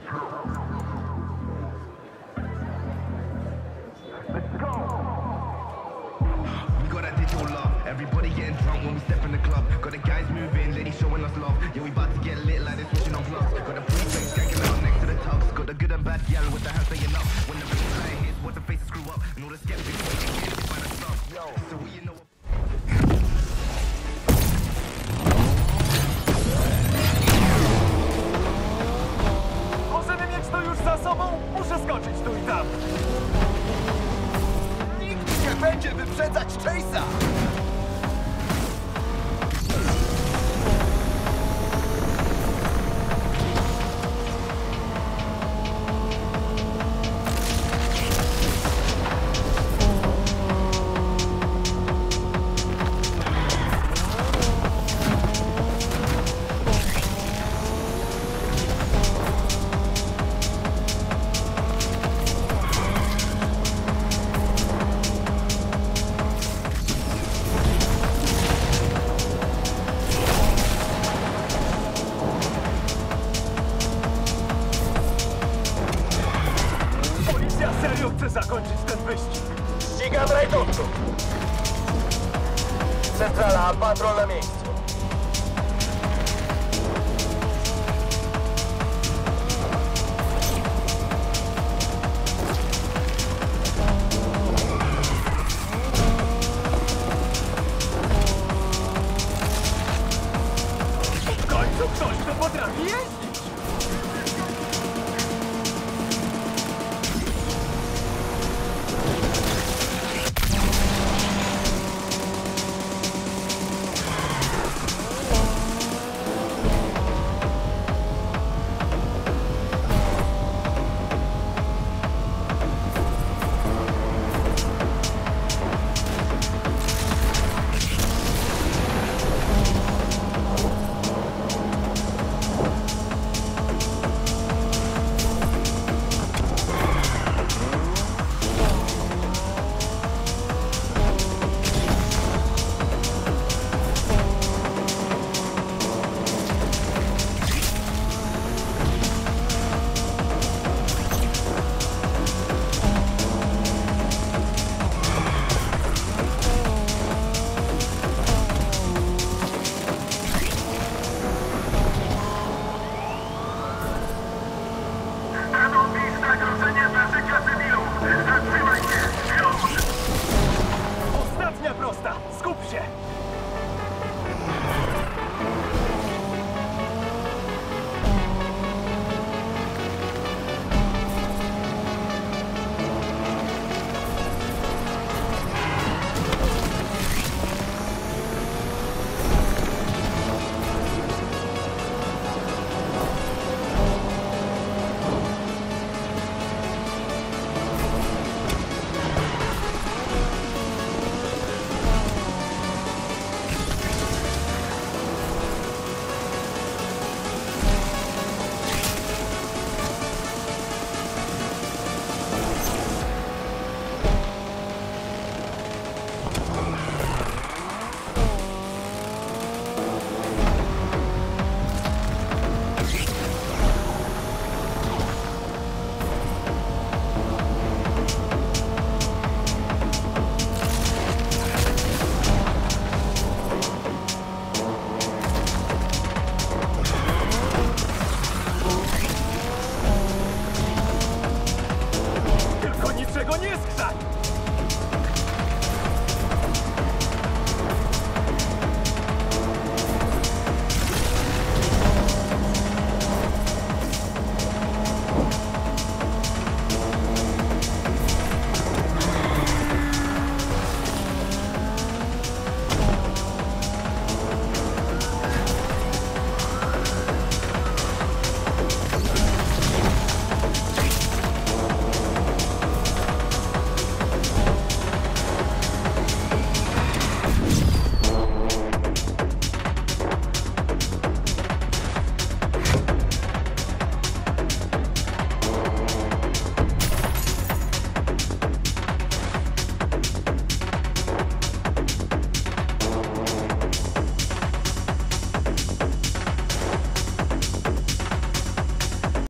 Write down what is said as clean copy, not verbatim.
Everybody getting drunk when we step in the club. Got the guys moving, ladies showing us love. Yeah, we about to get lit like this, switching on gloves. Got the pre-drinks gagging out next to the tubs. Got the good and bad gal with the hands staying up. When the baseline hits, what the faces screw up. And all the skeptics waiting to find us stuff. Yo, so we you know. Możemy mieć to już za sobą? Muszę skoczyć tu i tam. Nikt nie będzie wyprzedzać Chase'a! Serio chcę zakończyć ten wyścig. Ścigam rajdowców. Centrala, patrol na miejscu.